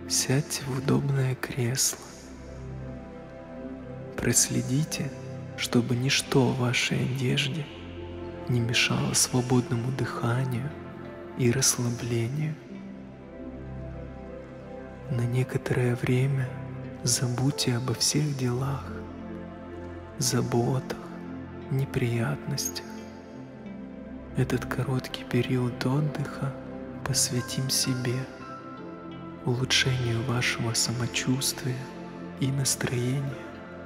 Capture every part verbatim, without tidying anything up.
Сядьте в удобное кресло. Проследите, чтобы ничто в вашей одежде не мешало свободному дыханию и расслаблению. На некоторое время забудьте обо всех делах, заботах, неприятностях. Этот короткий период отдыха посвятим себе, улучшению вашего самочувствия и настроения.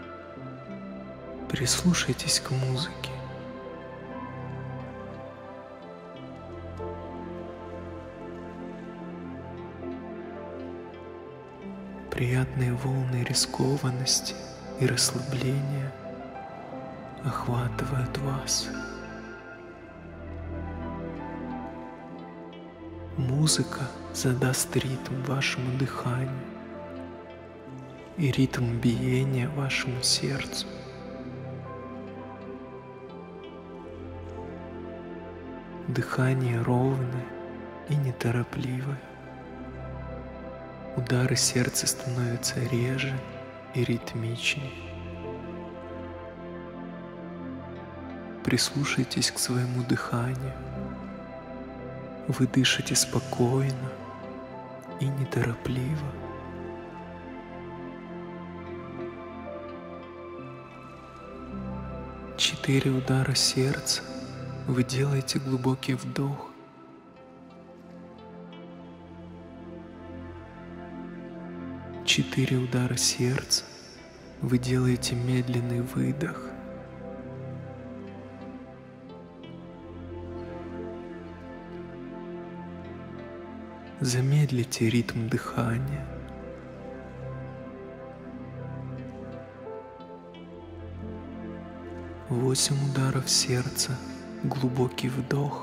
Прислушайтесь к музыке. Приятные волны рискованности и расслабления охватывают вас. Музыка задаст ритм вашему дыханию и ритм биения вашему сердцу. Дыхание ровное и неторопливое. Удары сердца становятся реже и ритмичнее. Прислушайтесь к своему дыханию. Вы дышите спокойно и неторопливо. Четыре удара сердца. Вы делаете глубокий вдох. Четыре удара сердца. Вы делаете медленный выдох. Замедлите ритм дыхания. Восемь ударов сердца. Глубокий вдох.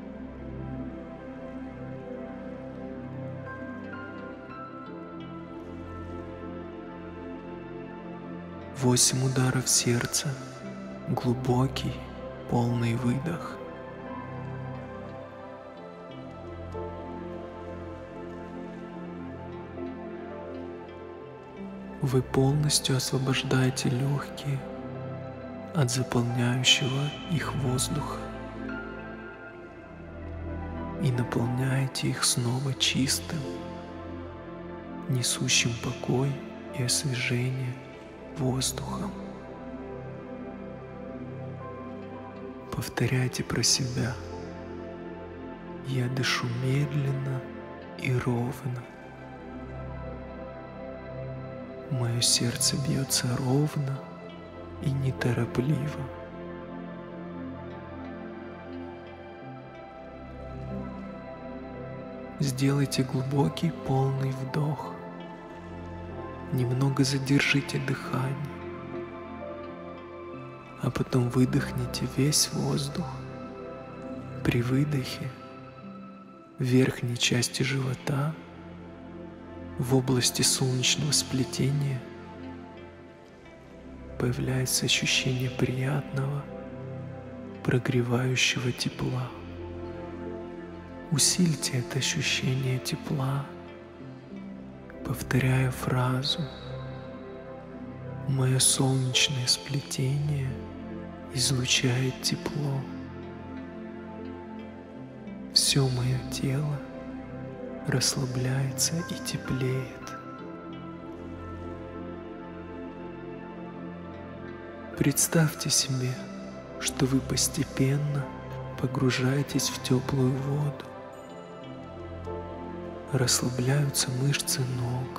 Восемь ударов сердца. Глубокий, полный выдох. Вы полностью освобождаете легкие от заполняющего их воздуха и наполняете их снова чистым, несущим покой и освежение воздухом. Повторяйте про себя: я дышу медленно и ровно. Мое сердце бьется ровно и неторопливо. Сделайте глубокий полный вдох. Немного задержите дыхание, а потом выдохните весь воздух. При выдохе в верхней части живота, в области солнечного сплетения, появляется ощущение приятного, прогревающего тепла. Усильте это ощущение тепла, повторяя фразу: «Мое солнечное сплетение излучает тепло. Все мое тело расслабляется и теплеет». Представьте себе, что вы постепенно погружаетесь в теплую воду. Расслабляются мышцы ног.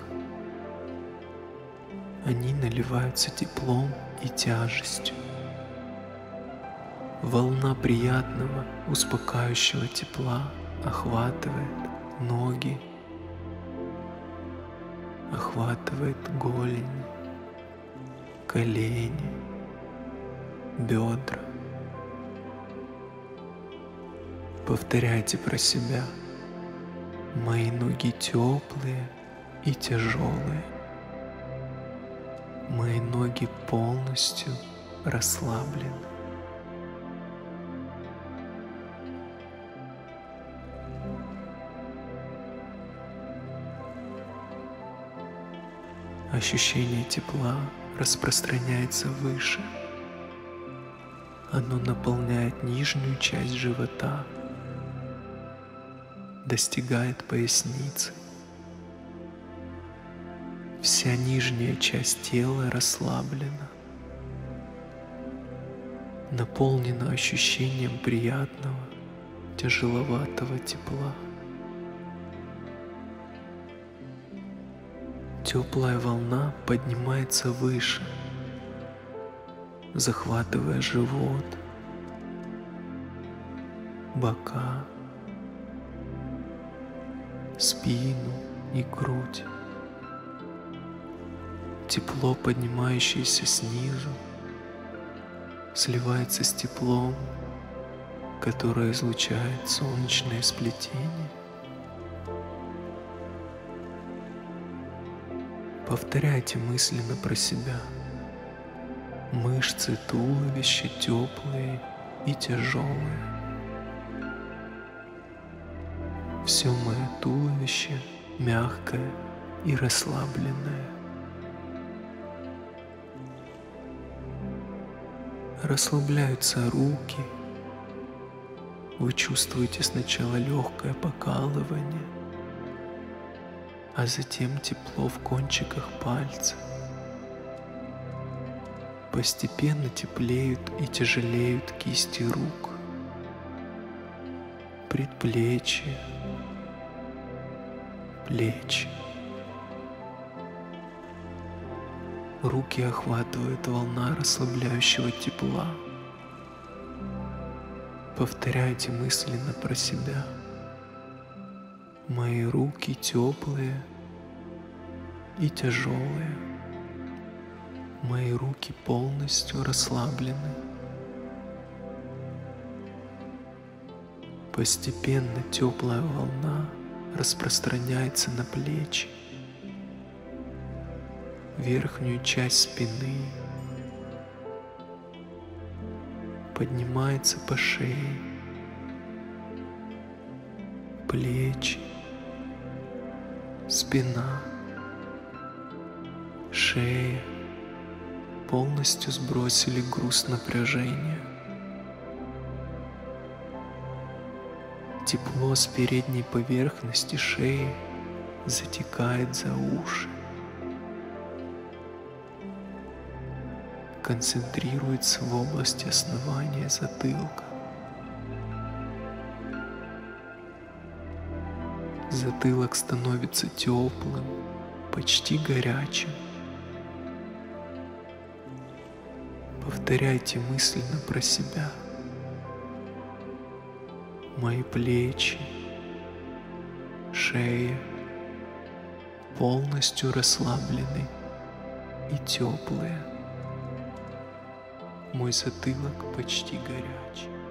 Они наливаются теплом и тяжестью. Волна приятного, успокаивающего тепла охватывает ноги, охватывает голени, колени, бедра. Повторяйте про себя: мои ноги теплые и тяжелые. Мои ноги полностью расслаблены. Ощущение тепла распространяется выше. Оно наполняет нижнюю часть живота, достигает поясницы. Вся нижняя часть тела расслаблена, наполнена ощущением приятного, тяжеловатого тепла. Теплая волна поднимается выше, захватывая живот, бока, спину и грудь. Тепло, поднимающееся снизу, сливается с теплом, которое излучает солнечное сплетение. Повторяйте мысленно про себя. Мышцы туловища теплые и тяжелые. Все мое туловище мягкое и расслабленное. Расслабляются руки. Вы чувствуете сначала легкое покалывание, а затем тепло в кончиках пальцев. Постепенно теплеют и тяжелеют кисти рук, предплечья, плечи. Руки охватывает волна расслабляющего тепла. Повторяйте мысленно про себя. Мои руки теплые и тяжелые. Мои руки полностью расслаблены. Постепенно теплая волна распространяется на плечи, верхнюю часть спины, поднимается по шее, плечи, спина, шея полностью сбросили груз напряжения. Тепло с передней поверхности шеи затекает за уши, концентрируется в области основания затылка. Затылок становится теплым, почти горячим. Повторяйте мысленно про себя. Мои плечи, шея полностью расслаблены и теплые. Мой затылок почти горячий.